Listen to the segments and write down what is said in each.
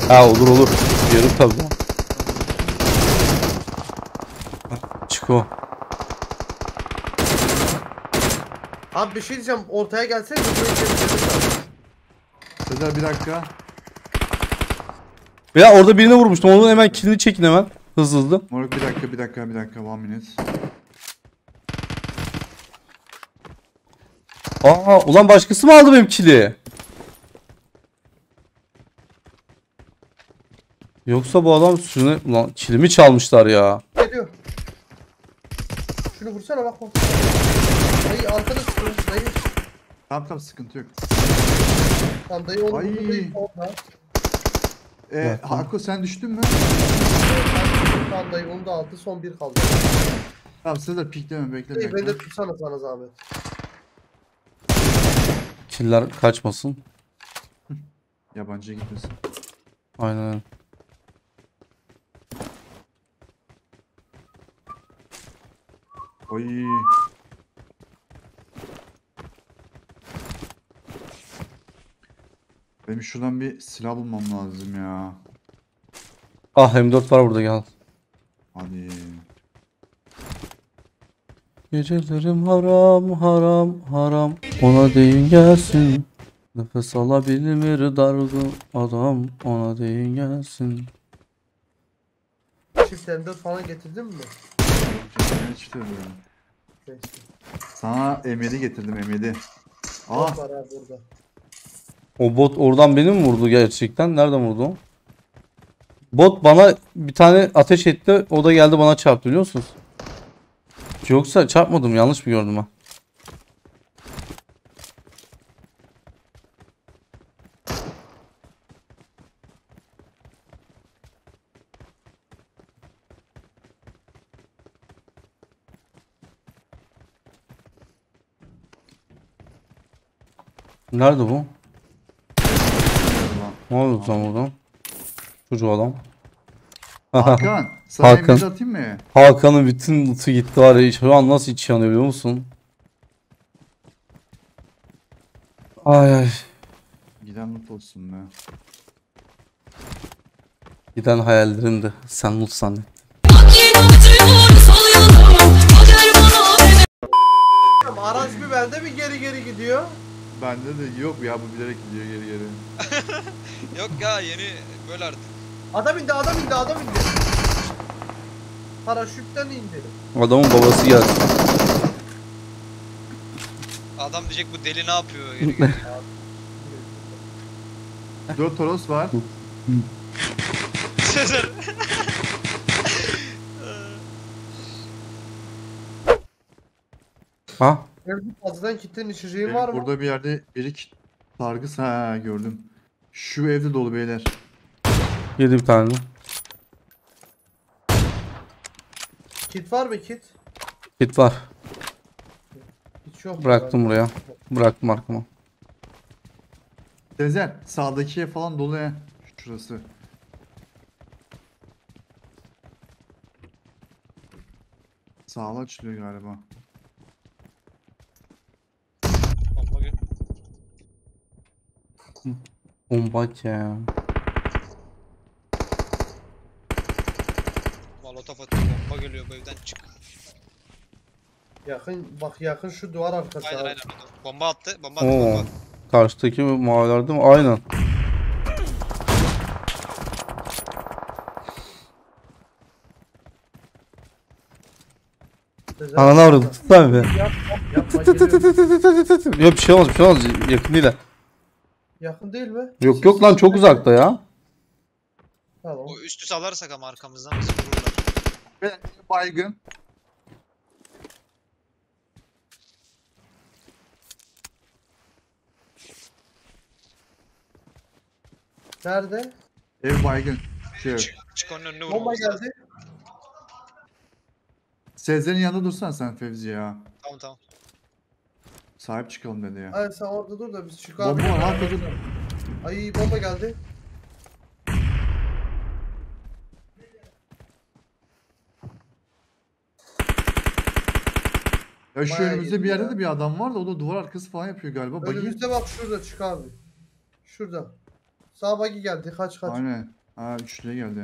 Ha olur olur. Yarım tabii. Çık o. Abi bir şey diyeceğim. Ortaya gelsene. Sezer bir dakika. Ya orada birine vurmuştum. Onun hemen killini çekin hemen. Hızlı hızlı. Moruk bir dakika. 1 minute. Aa ulan başkası mı aldı benim kili? Yoksa bu adam şunu ulan kilimi çalmışlar ya. Geliyor. Şunu vursana bak bak. Dayı arkada sıkıyor. Dayı. Tamam sıkıntı yok. Tamam dayı onu Ay. vurdu. Dayı orada. Hako sen düştün mü? Tamam dayı onu da aldı. Son bir kaldı. Tamam Sezer pikleme bekle Dayı bekle. beni de tutsana sana zahmet. Killer kaçmasın. Yabancıya gitmesin. Aynen. Oy. Benim şuradan bir silah bulmam lazım ya. Ah M4 var burada gel. Hadi. Gecelerim haram haram haram. Ona değin gelsin. Nefes alabilir dargın adam. Ona değin gelsin. Çift M4 falan getirdin mi? Ne çıkıyorum? Neyse. Sana M7 getirdim M7. Bot var abi burada. O bot oradan beni mi vurdu gerçekten? Nereden vurdu o? Bot bana bir tane ateş etti. O da geldi bana çarptı biliyor musunuz? Yoksa çarpmadım. Yanlış mı gördüm ben? Nerede bu? Ne oldu sen buradan? Çocuğu adam. Hakan, sana Hakan. M7 atayım mı? Hakan'ın bütün loot'u gitti var ya. Şu an nasıl iç yanıyor biliyor musun? Ay ay. Giden mutlu olsun be. Giden hayallerimdi. Sen loot zannet. Araç bir bende mi geri geri gidiyor? Bende de yok ya bu bilerek gidiyor geri geri. Yok ya yeni böyle artık. Adam indi. Paraşütten indi. Adamın babası geldi. Adam diyecek bu deli ne yapıyor geri geri. 4 Toros var. Sezer. Ha? Evde fazladan kitlenin içeceği var mı? Burada bir yerde biri sargısı ha gördüm. Şu evde dolu beyler. Yedi bir tane. Kit var mı kit? Kit var. Hiç yok. Bıraktım buraya. Bıraktım arkama. Sezer sağdaki ev falan dolu ya. Şurası. Sağla açılıyor galiba. Bomba gel. Bomba ya. Molotof atıyor, bomba geliyor bu evden çık. Yakın şu duvar arkası. Aynen abi. aynen. Bomba attı, bomba attı, Oo. bomba attı. Karşıdaki maviler değil mi? Aynen. Sezer- Ananı avradım. Tutsana be. Yapma geliyorum. Yok bir şey olmaz bir şey olmaz. Yakın değil. Yakın değil mi? Yok lan çok uzakta ya. Tamam. O üstü salarsak ama arkamızdan bizi vururlar. Ben baygın. Nerede? Ev baygın. Çık onun önüne Bomba vurmamız lazım. geldi. Sezer'in yanında dursan sen Fevzi ya. Tamam tamam. Sahip çıkalım dedi ya. Hayır sen orada dur da biz çık Bomba abi. var Hakan dur. Ay bomba geldi. Ya şu Bayağı önümüzde yedi bir yerde ya. de bir adam var da o da duvar arkası falan yapıyor galiba. Bagi. Önümüzde bak şurada çık abi. Şurada. Sağ bagi geldi kaç. Aynen. Aa üçlüye geldi.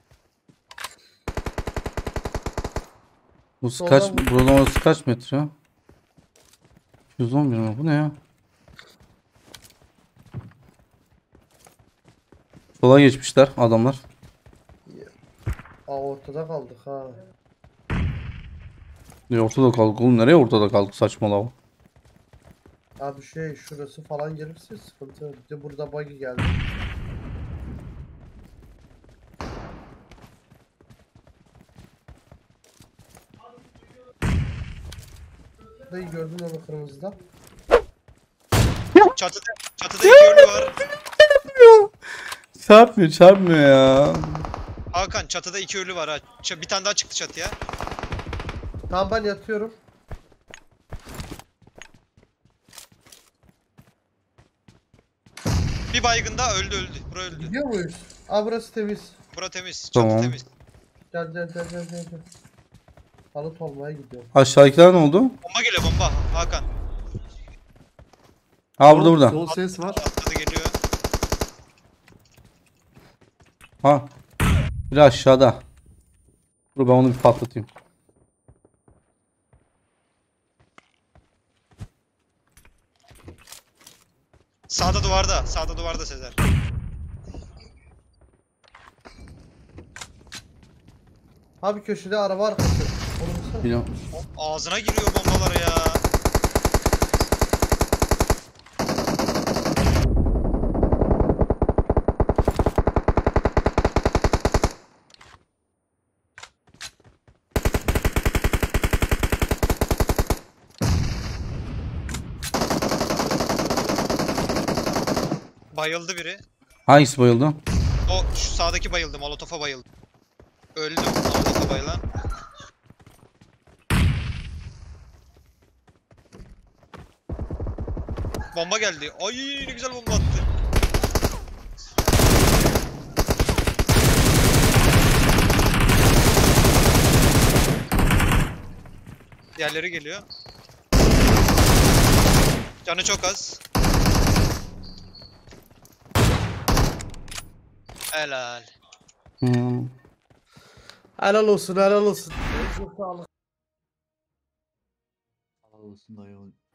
Bu Soldan kaç, vur. buradan orası kaç metre? 211 mi? Bu ne ya? Sola geçmişler adamlar. Ortada kaldık ha. Ortada kaldık oğlum. Nereye ortada kaldık? Saçmalama. Abi şurası falan gelirse sıkıntı. Bir de burada buggy geldi. Dayı gördün onu kırmızıda. Çatıda iki ölü var. Çarpmıyor ya. Hakan çatıda iki ölü var ha. Bir tane daha çıktı çatıya. Tamam ben yatıyorum. Bir baygın daha öldü. Bura öldü. Gidiyor muyuz? Aa burası temiz. Bura temiz. Tamam. Çatı temiz. Gel. Balık olmaya gidiyorum. Aşağıdakiler ne oldu? Bomba geliyor bomba. Hakan. Ha burada. Sol ses var. Atladı geliyor. Ha. Biri aşağıda. Dur ben onu bir patlatayım. Sağda duvarda. Sağda duvarda Sezer. Abi köşede araba arkası. Onu vursana. Biliyorum. Ağzına giriyor bombalar ya. Bayıldı biri. Hangisi bayıldı? O şu sağdaki bayıldı. Molotof'a bayıldı. Öldü Molotof'a bayılan. Bomba geldi. Ay ne güzel bomba attı. Diğerleri geliyor. Canı çok az. Helal. Hmm. Helal olsun. Çok sağlık. Sağ olasın dayı.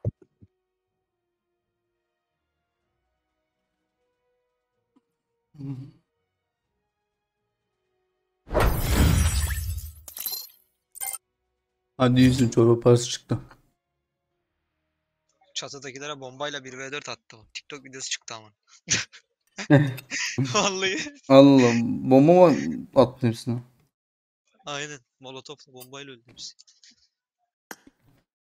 Hadi yüzün çorba parası çıktı. Çatıdakilere bombayla 1v4 attı. TikTok videosu çıktı ama. Vallahi. Allah bomba mı attın hepsine? Aynen. Molotofla bombayla öldü hepsi.